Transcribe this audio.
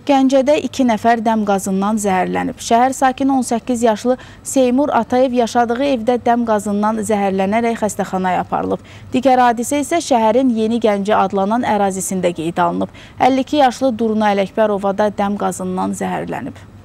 Gəncədə 2 nəfər dəm qazından zəhərlənib. Şəhər sakini 18 yaşlı Seymur Atayev yaşadığı evdə dəm qazından zəhərlənərək xəstəxanaya aparılıb. Digər hadisə isə şəhərin Yeni Gəncə adlanan ərazisində qeydə alınıb. 52 yaşlı Durna Ələkbərovada dəm qazından zəhərlənib.